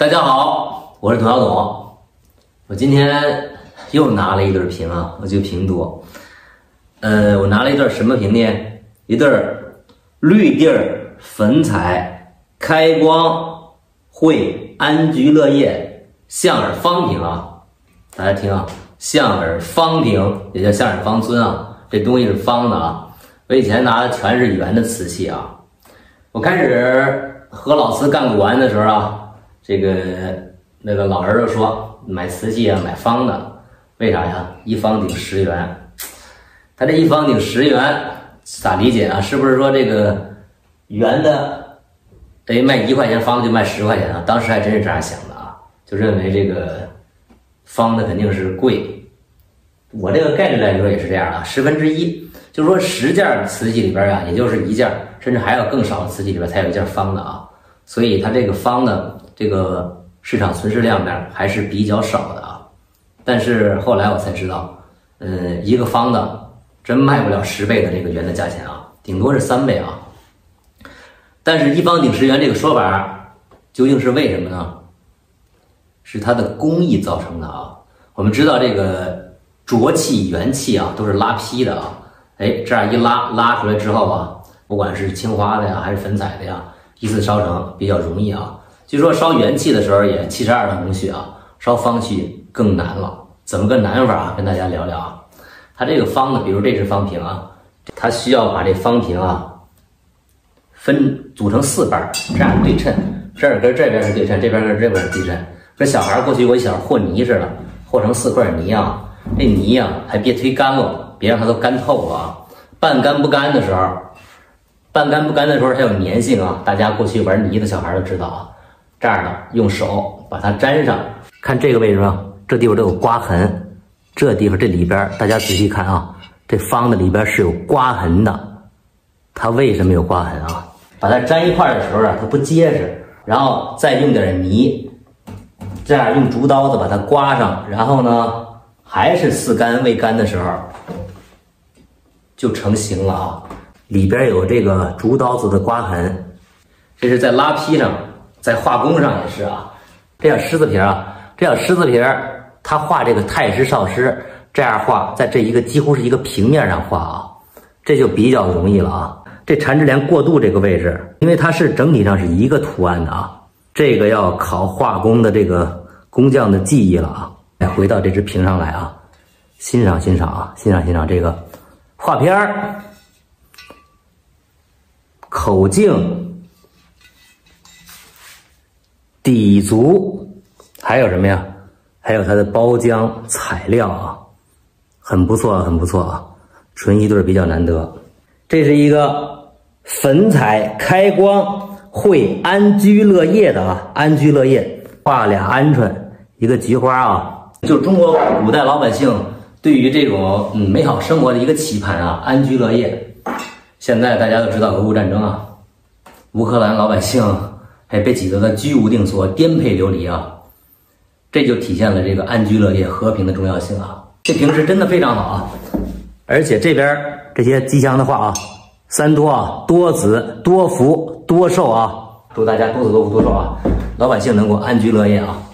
大家好，我是童小总。我今天又拿了一对瓶啊，我就瓶多。我拿了一对什么瓶呢？一对绿地粉彩开光绘安居乐业象耳方瓶啊。大家听啊，象耳方瓶也叫象耳方尊啊，这东西是方的啊。我以前拿的全是圆的瓷器啊。我开始和老瓷干古玩的时候啊。那个老儿子说买瓷器啊买方的，为啥呀？一方顶10元。他这一方顶10元咋理解啊？是不是说这个圆的卖1块钱，方的就卖10块钱啊？当时还真是这样想的啊，就认为这个方的肯定是贵。我这个概率来说也是这样啊，1/10，就是说10件瓷器里边啊，也就是1件，甚至还有更少的瓷器里边才有1件方的啊。所以它这个方的这个市场存世量面还是比较少的啊。但是后来我才知道，一个方的真卖不了10倍的这个圆的价钱啊，顶多是3倍啊。但是一方顶10元这个说法究竟是为什么呢？是它的工艺造成的啊。我们知道这个浊器、元器啊都是拉坯的啊，这样一拉出来之后啊，不管是青花的呀还是粉彩的呀，依次烧成比较容易啊。据说烧元器的时候也72道工序啊，烧方器更难了。怎么个难法啊？跟大家聊聊啊。它这个方呢，比如这是方瓶啊，它需要把这方瓶啊组成4瓣，这样对称，这儿跟这边是对称，这边跟这边是对称。这小孩过去我小和泥似的，和成4块泥啊，这泥啊还别忒干了，别让它都干透了啊。半干不干的时候它有粘性啊，大家过去玩泥的小孩都知道啊。这样的用手把它粘上，看这个位置上，这地方都有刮痕，这地方这里边大家仔细看啊，这方的里边是有刮痕的。它为什么有刮痕啊？把它粘一块的时候啊，它不结实，然后再用点泥，这样用竹刀子把它刮上，然后呢还是4干未干的时候就成型了啊。里边有这个竹刀子的刮痕，这是在拉坯上，在画工上也是啊。这叫狮子皮啊，它画这个太师少师，这样画，在这一个几乎是一个平面上画啊，这就比较容易了啊。这缠枝莲过渡这个位置，因为它是整体上是一个图案的啊，这个要考画工的这个工匠的技艺了啊。来回到这只瓶上来啊，欣赏这个画片儿。口径、底足，还有什么呀？还有它的包浆材料啊，很不错啊，纯一对比较难得。这是一个粉彩开光绘安居乐业的啊，安居乐业画俩鹌鹑，一个菊花啊，就是中国古代老百姓对于这种美好生活的一个期盼啊，安居乐业。现在大家都知道俄乌战争啊，乌克兰老百姓还被挤得个居无定所，颠沛流离啊，这就体现了这个安居乐业、和平的重要性啊。这瓶是真的非常好啊，而且这边这些吉祥的话啊，3多啊，多子多福多寿啊，祝大家多子多福多寿啊，老百姓能够安居乐业啊。